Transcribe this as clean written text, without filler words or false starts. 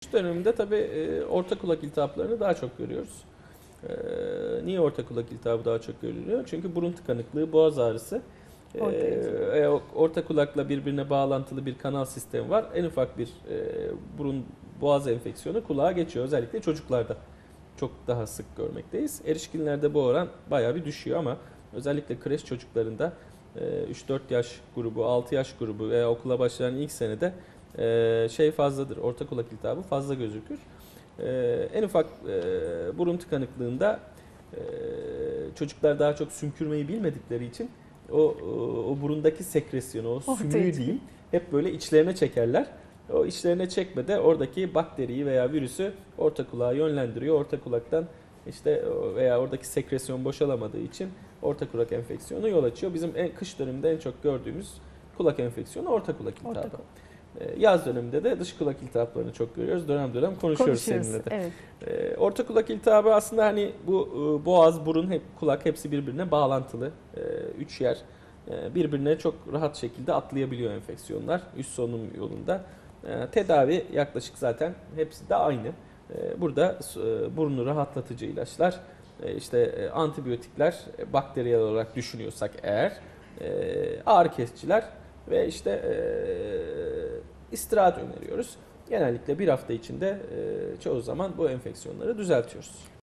Kış döneminde tabii orta kulak iltihaplarını daha çok görüyoruz. Niye orta kulak iltihabı daha çok görülüyor? Çünkü burun tıkanıklığı, boğaz ağrısı, Ortaya çıkıyor. orta kulakla birbirine bağlantılı bir kanal sistemi var. En ufak bir burun boğaz enfeksiyonu kulağa geçiyor. Özellikle çocuklarda çok daha sık görmekteyiz. Erişkinlerde bu oran bayağı bir düşüyor ama özellikle kreş çocuklarında 3-4 yaş grubu, 6 yaş grubu veya okula başlayan ilk senede şey fazladır. Orta kulak iltihabı fazla gözükür. En ufak burun tıkanıklığında çocuklar daha çok sümkürmeyi bilmedikleri için o burundaki sekresyonu, o Ortaya sümüğü çıkıyor. diyeyim, hep böyle içlerine çekerler. O içlerine çekmede oradaki bakteriyi veya virüsü orta kulağa yönlendiriyor. Orta kulaktan işte veya oradaki sekresyon boşalamadığı için orta kulak enfeksiyonu yol açıyor. Bizim kış döneminde en çok gördüğümüz kulak enfeksiyonu orta kulak Orta iltihabı. kulak. Yaz döneminde de dış kulak iltihaplarını çok görüyoruz. Dönem dönem konuşuyoruz seninle de. Evet. Orta kulak iltihabı aslında hani bu boğaz, burun, kulak hepsi birbirine bağlantılı. Üç yer birbirine çok rahat şekilde atlayabiliyor enfeksiyonlar üst solunum yolunda. Tedavi yaklaşık zaten hepsi de aynı. Burada burnu rahatlatıcı ilaçlar, işte antibiyotikler, bakteriyel olarak düşünüyorsak eğer, ağrı kesiciler ve işte istirahat öneriyoruz. Genellikle bir hafta içinde çoğu zaman bu enfeksiyonları düzeltiyoruz.